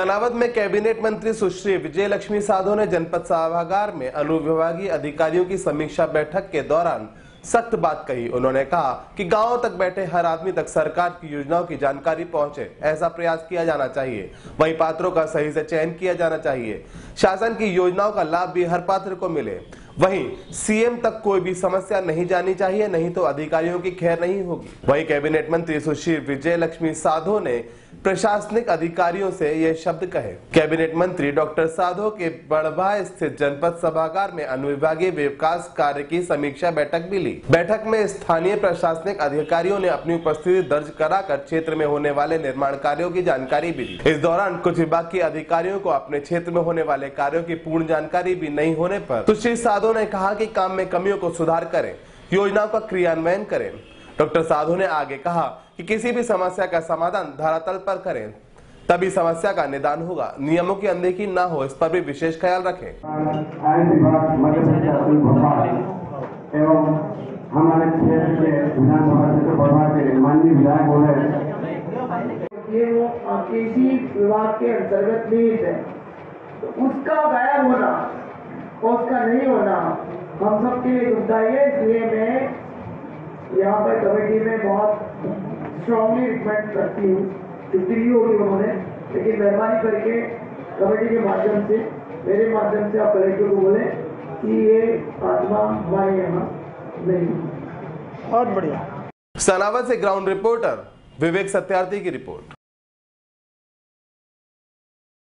सनावद में कैबिनेट मंत्री सुश्री विजयलक्ष्मी साधो ने जनपद सभागार में अनुविभागीय अधिकारियों की समीक्षा बैठक के दौरान सख्त बात कही। उन्होंने कहा कि गांवों तक बैठे हर आदमी तक सरकार की योजनाओं की जानकारी पहुंचे, ऐसा प्रयास किया जाना चाहिए। वहीं पात्रों का सही से चयन किया जाना चाहिए। शासन की योजनाओं का लाभ भी हर पात्र को मिले। वहीं सीएम तक कोई भी समस्या नहीं जानी चाहिए, नहीं तो अधिकारियों की खैर नहीं होगी। वहीं कैबिनेट मंत्री सुश्री विजयलक्ष्मी साधो ने प्रशासनिक अधिकारियों से ये शब्द कहे। कैबिनेट मंत्री डॉक्टर साधो के बड़भा स्थित जनपद सभागार में अनुविभागीय विकास कार्य की समीक्षा बैठक भी ली। बैठक में स्थानीय प्रशासनिक अधिकारियों ने अपनी उपस्थिति दर्ज कराकर क्षेत्र में होने वाले निर्माण कार्यों की जानकारी भी दी। इस दौरान कुछ विभाग के अधिकारियों को अपने क्षेत्र में होने वाले कार्यों की पूर्ण जानकारी भी नहीं होने पर सुश्री साधो ने कहा कि काम में कमियों को सुधार करें, योजनाओं का क्रियान्वयन करें। डॉक्टर साधो ने आगे कहा कि किसी भी समस्या का समाधान धरातल पर करें, तभी समस्या का निदान होगा। नियमों की अनदेखी न हो, इस पर भी विशेष ख्याल रखें। एवं हमारे क्षेत्र के विधानसभा क्षेत्र प्रभाग के माननीय विधायक बोले ये वो कृषि विभाग के अंतर्गत निहित है, तो उसका गायब होना और उसका नहीं होना हम सबके लिए दुखदायी है। इसलिए मैं यहाँ पर कमेटी में बहुत स्ट्रांगली रिकमेंड करती हूँ, छुट्टी ली होगी उन्होंने, लेकिन मेहरबानी करके कमेटी के माध्यम से, मेरे माध्यम से आप कलेक्टर को बोले कि ये आत्मा हमारे यहाँ नहीं। बहुत बढ़िया। सनावद से ग्राउंड रिपोर्टर विवेक सत्यार्थी की रिपोर्ट।